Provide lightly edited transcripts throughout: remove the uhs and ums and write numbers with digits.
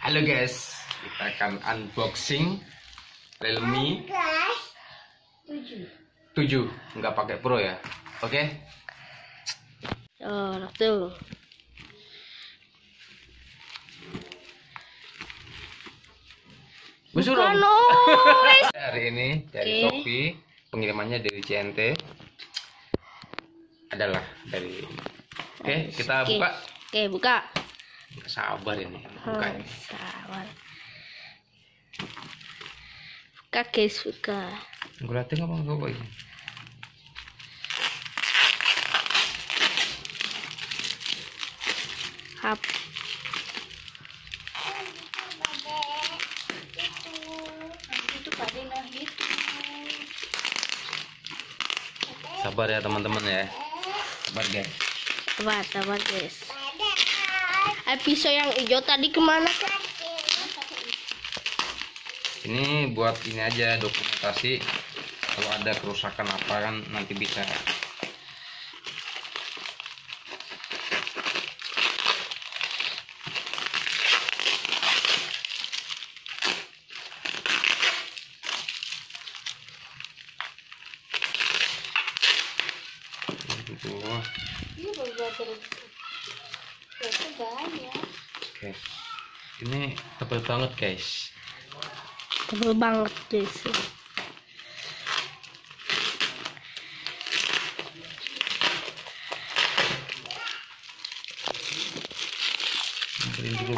Halo guys, kita akan unboxing Realme 7. Nggak pakai Pro ya. Oke. Oh, tuh. Bukan, hari ini dari Shopee, pengirimannya dari CNT adalah dari. Oke, kita buka. Oke, buka. Sabar ini, buka ini. Sabar. Buka guys, buka. Gue liatin apa enggak kok ini. Hap. Sabar ya teman-teman ya. Sabar guys. Sabar guys. Episode yang hijau tadi kemana? Ini buat ini aja, dokumentasi. Kalau ada kerusakan apa kan nanti bisa. Oke, ini tebal banget guys. Tebel banget guys. Ambilin dulu.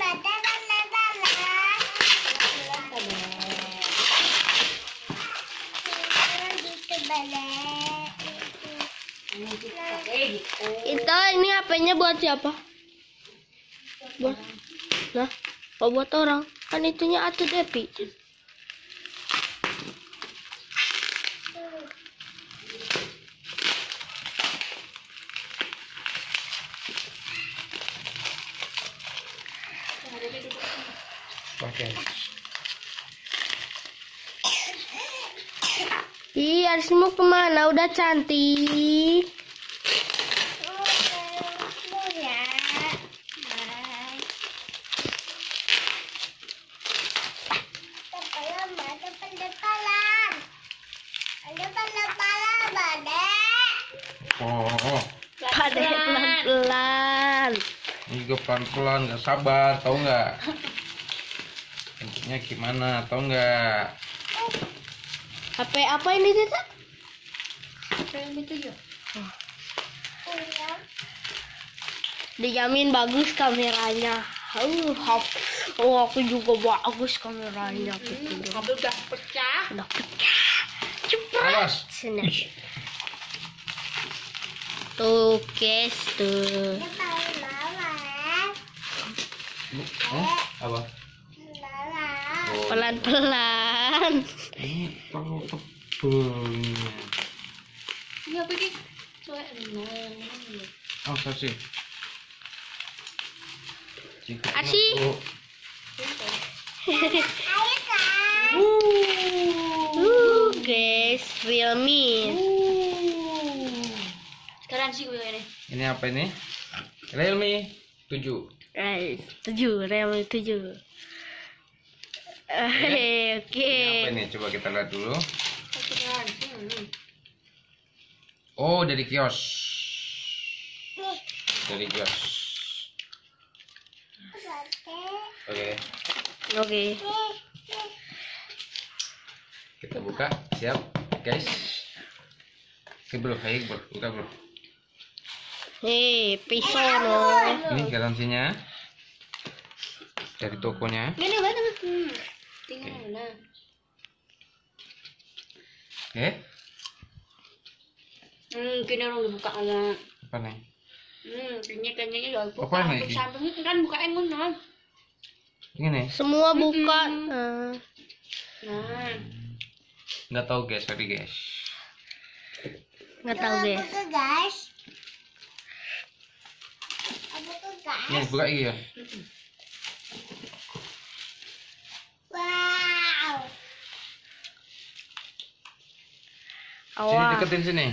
Itu ini HP-nya buat siapa? Buat, nah, oh, buat orang. Kan itunya Atu Depi. Oke. Ih, Aris mau kemana? Udah cantik. Oh, Pada pelan-pelan. ini gue pelan-pelan, nggak sabar, tau nggak? Bentuknya gimana, tau nggak? HP apa ini Tita? Dijamin bagus kameranya. Oh, aku juga bagus kameranya gitu. Udah pecah. Udah pecah. Cepat. Awas. Sini. Tuh, guys, tuh. Apa? Oh, Pelan-pelan. ini terlalu tebel ini. Ini apa sih? Oh, kasih. Asih. Guys, Realme. Sekarang sih gue ini. Ini apa ini? Realme 7. Guys, 7, Realme 7. Oke. Ini apa ini? Coba kita lihat dulu. Oh, dari kios. Dari kios. Oke, Oke. kita buka. Siap, guys. Oke, bro. Ayo, bro. Buka, bro. Pisau loh. Ini garansinya dari tokonya. Ini banget. Tinggal mana? Oke. Kini orang buka ala. Apa nih? Kayaknya ya buka. Apa ini? Samping itu kan buka yang mana? Ini nih. Semua buka. Nah. Nggak tahu guys, sorry guys. Nggak tahu guys. Nih, buka ini ya. Sini Awas. deketin sini.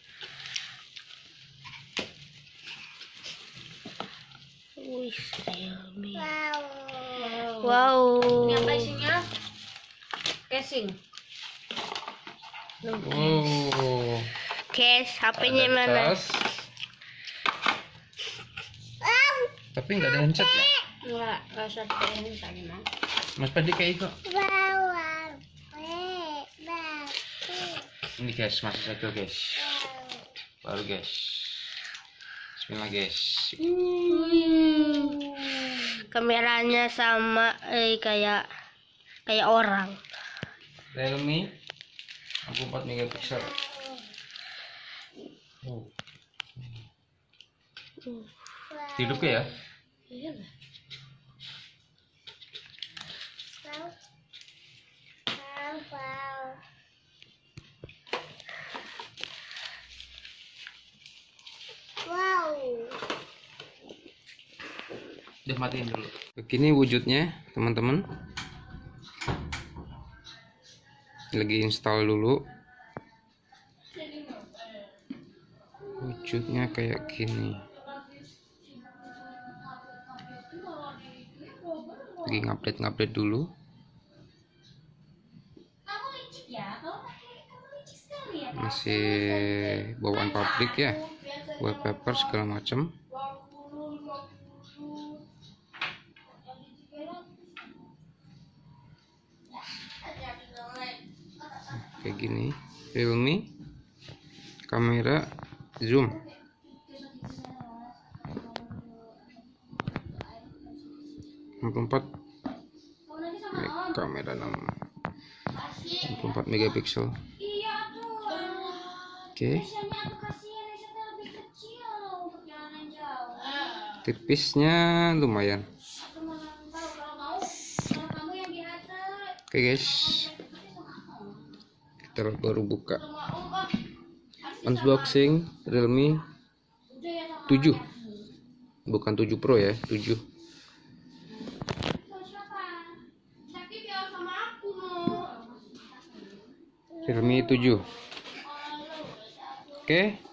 Wih, Realme. Wow. Ini apa isinya? Casing. Oh, Guys, HP-nya ada mana? cas. Tapi nggak ada handset ya? Enggak usah pakai ini tadi mah. Mas Padi kayak itu. Ini guys, masih segel guys. Baru guys. Bismillah guys. Kameranya sama kayak orang. Realme 64 megapiksel. Oh. Hidup ya? Iya lah. Udah matiin dulu. Begini wujudnya teman-teman. Lagi install dulu. Wujudnya kayak gini. Lagi ngupdate dulu. Masih bawaan pabrik ya, wallpaper segala macam. Kayak gini, Realme, kamera zoom, kamera 64 megapiksel. Oke. Tipisnya lumayan. Oke guys, kita baru buka unboxing Realme 7, bukan 7 Pro ya, 7. Realme 7. Oke.